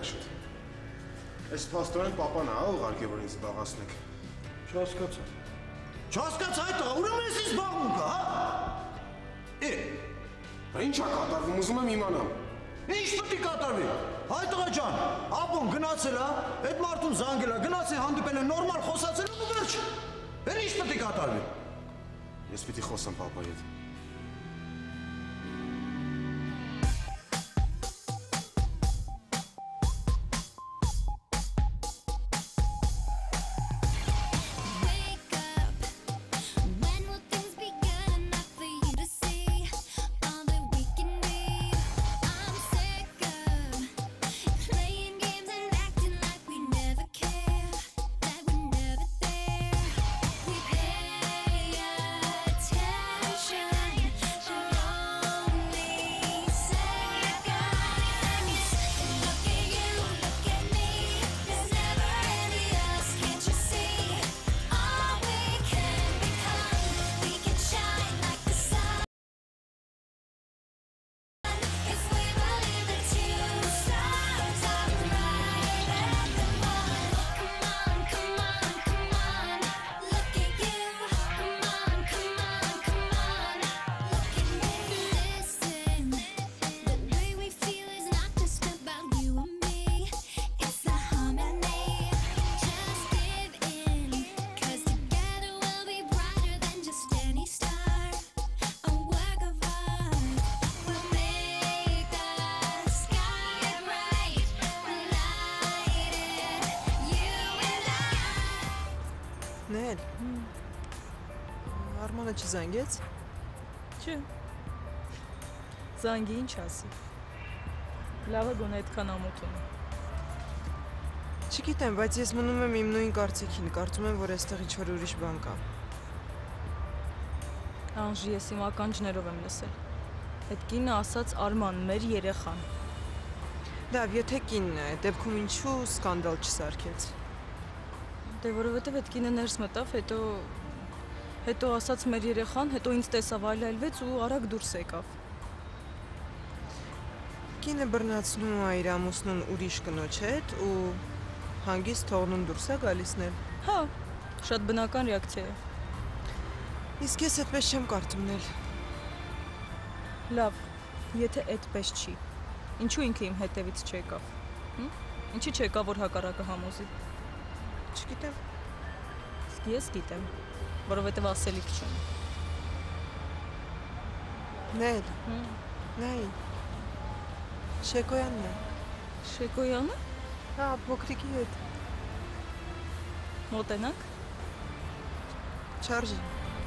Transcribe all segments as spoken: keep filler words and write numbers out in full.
Այս փաստորեն պապան ա ուղարկել, որ ինձ զբաղացնեք։ Չհասկացա։ Չհասկացա այդ տղա, ուրեմն ես ինձ զբաղվում կա, հա։ Է։ Բա ի՞նչ ա կատարվում, ուզում եմ իմանամ։ Ինչ պետք է կատարվի։ Հայ տղա ջան, ապոն գնացել ա, այդ մարդուն զանգել ա, գնացել հանդիպել է, նորմալ խոսացել ա ու վերջ։ Բեր ինչ պետք է կատարվի։ Ես պիտի խոսամ պապայի հետ։ Նել, Արմանը չզանգեց։ Չէ։ Զանգի ինչ ասի։ Լավը գոնե այդքան ամոթ ունի։ Չգիտեմ, բայց ես մնում եմ իմ նույն կարծիքին, կարծում եմ, որ այստեղ ինչ-որ ուրիշ բան կա։ Անժի, ես իմ ականջներով եմ լսել։ Այդ կինը ասաց Արման, մեր երեխան։ Լավ, եթե կինն է, դեպքում ինչու սկանդալ չսարքեց։ Դե որովհետև այդ կինը ներս մտավ, հետո հետո ասաց մեր երեխան, հետո ինձ տեսավ այլայլվեց ու արագ դուրս եկավ։ Կինը բռնացնում է իր ամուսնուն ուրիշ կնոջ հետ ու հանգիստ թողնում դուրս է գալիսնել։ Հա, շատ բնական ռեակցիա է։ Իսկ ես այդպես չեմ կարծումնել։ Լավ, եթե այդպես չի, ինչու ինքը իմ հետևից չեկավ։ Ինչի չեկավ, որ հակառակը համոզի։ Չգիտեմ։ Իսկ ես գիտեմ, որովհետև ասելիք չունի։ Նել, նայ, Շեկոյանն է։ Շեկոյանը։ Հա, փոքրիկի հետ։ Մոտենանք։ Չարժի։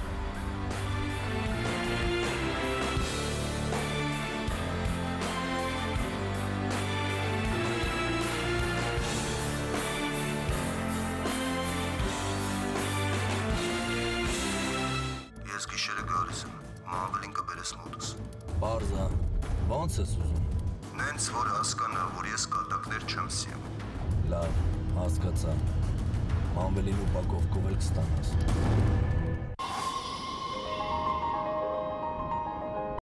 Ես գիշերը գալիս եմ, մամվելին կբերես մոտս։ Պարզա, ոնց ես ուզում։ Նենց որ հասկանա, որ ես կատակներ չեմ սիում։ Լավ, հասկացա։ Մամվելին ու պակովկով էլ կստանաս։